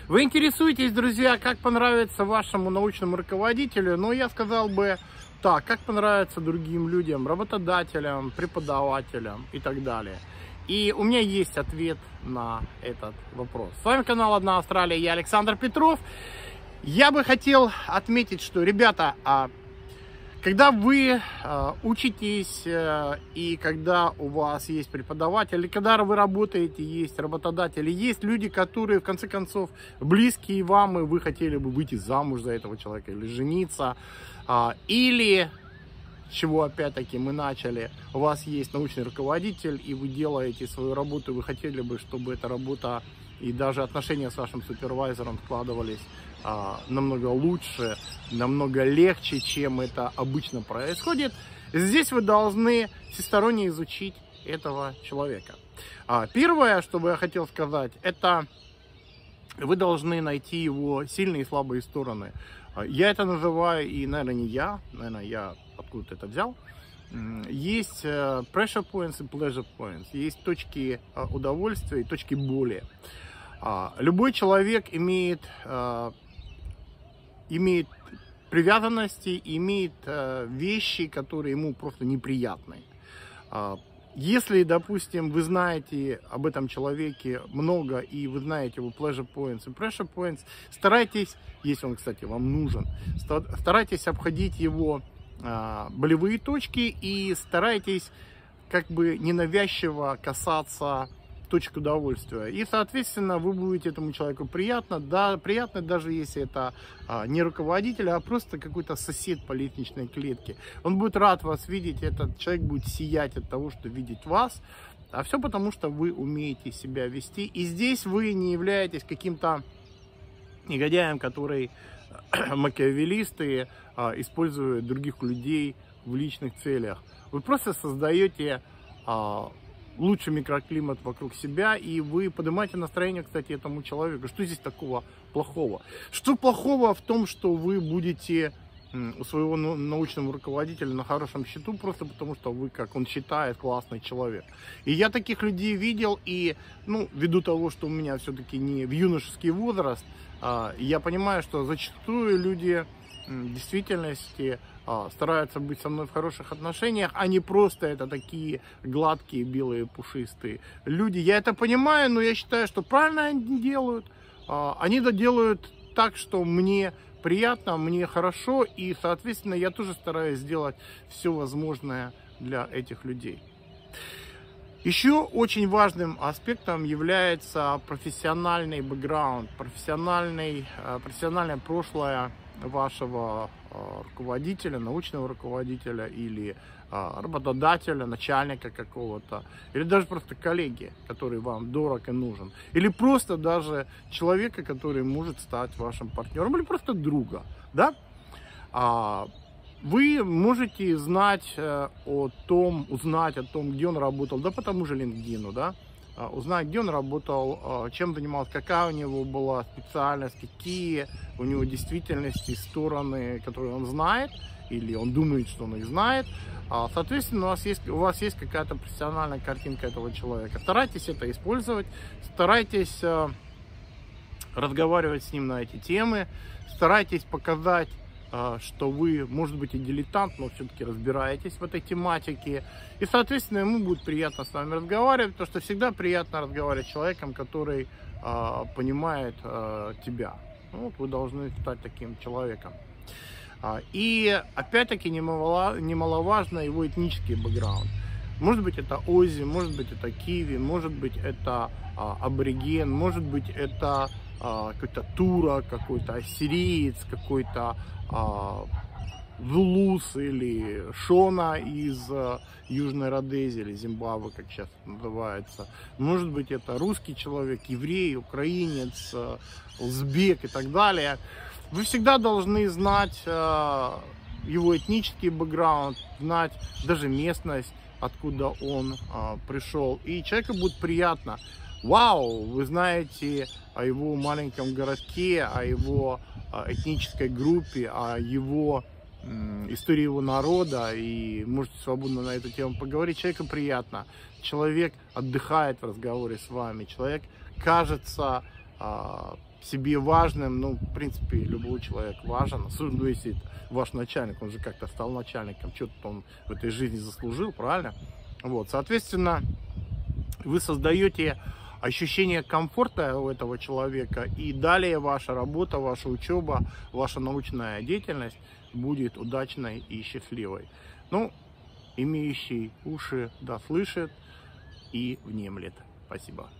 Вы интересуетесь, друзья, как понравится вашему научному руководителю, но я сказал бы так, как понравится другим людям, работодателям, преподавателям и так далее. И у меня есть ответ на этот вопрос. С вами канал «Одна Австралия», я Александр Петров. Я бы хотел отметить, что, ребята, когда вы учитесь и когда у вас есть преподаватель, или когда вы работаете, есть работодатели, есть люди, которые, в конце концов, близкие вам, и вы хотели бы выйти замуж за этого человека или жениться, или, с чего опять-таки мы начали, у вас есть научный руководитель, и вы делаете свою работу, и вы хотели бы, чтобы эта работа и даже отношения с вашим супервайзером складывались намного лучше, намного легче, чем это обычно происходит. Здесь вы должны всесторонне изучить этого человека. Первое, что бы я хотел сказать, это вы должны найти его сильные и слабые стороны. Я это называю, и, наверное, я откуда-то это взял. Есть pressure points и pleasure points, есть точки удовольствия и точки боли. Любой человек имеет привязанности, имеет вещи, которые ему просто неприятны. Если, допустим, вы знаете об этом человеке много, и вы знаете его pleasure points и pressure points, старайтесь, если он, кстати, вам нужен, старайтесь обходить его болевые точки и старайтесь как бы ненавязчиво касаться точки удовольствия. И, соответственно, вы будете этому человеку приятно, даже если это не руководитель, а просто какой-то сосед по лестничной клетке. Он будет рад вас видеть, этот человек будет сиять от того, что видит вас. А все потому, что вы умеете себя вести. И здесь вы не являетесь каким-то негодяем, который макиавеллист и использует других людей в личных целях. Вы просто создаете лучший микроклимат вокруг себя, и вы поднимаете настроение, кстати, этому человеку. Что здесь такого плохого? Что плохого в том, что вы будете у своего научного руководителя на хорошем счету, просто потому что вы, как он считает, классный человек. И я таких людей видел, и, ввиду того, что у меня все-таки не в юношеский возраст, я понимаю, что зачастую люди в действительности стараются быть со мной в хороших отношениях, а не просто это такие гладкие, белые, пушистые люди. Я это понимаю, но я считаю, что правильно они делают. Они делают так, что мне приятно, мне хорошо, и, соответственно, я тоже стараюсь сделать все возможное для этих людей. Еще очень важным аспектом является профессиональный бэкграунд, профессиональное прошлое вашего руководителя, научного руководителя или работодателя, начальника какого-то, или даже просто коллеги, который вам дорог и нужен, или просто даже человека, который может стать вашим партнером, или просто друга, да? Вы можете узнать о том, где он работал, да, по тому же LinkedIn, да, узнать, где он работал, чем занимался, какая у него была специальность, какие у него в действительности стороны, которые он знает, или он думает, что он их знает. Соответственно, у вас есть какая-то профессиональная картинка этого человека. Старайтесь это использовать, старайтесь разговаривать с ним на эти темы, старайтесь показать, что вы, может быть, и дилетант, но все-таки разбираетесь в этой тематике. И, соответственно, ему будет приятно с вами разговаривать, потому что всегда приятно разговаривать с человеком, который понимает тебя. Вы должны стать таким человеком. И, опять-таки, немаловажно его этнический бэкграунд. Может быть, это Ози, может быть, это Киви, может быть, это абориген, может быть, это какой-то турок, какой-то ассириец, какой-то Зулус или Шона из Южной Родезии или Зимбабве, как сейчас называется. Может быть, это русский человек, еврей, украинец, узбек и так далее. Вы всегда должны знать его этнический бэкграунд, знать даже местность, откуда он пришел. И человеку будет приятно. Вау, вы знаете о его маленьком городке, о его этнической группе, о его истории его народа, и можете свободно на эту тему поговорить. Человеку приятно. Человек отдыхает в разговоре с вами. Человек кажется себе важным. Ну, в принципе, любой человек важен, особенно если ваш начальник, он же как-то стал начальником, что-то он в этой жизни заслужил, правильно? Вот, соответственно, вы создаете ощущение комфорта у этого человека, и далее ваша работа, ваша учеба, ваша научная деятельность будет удачной и счастливой. Ну, имеющий уши да слышит и внемлет. Спасибо.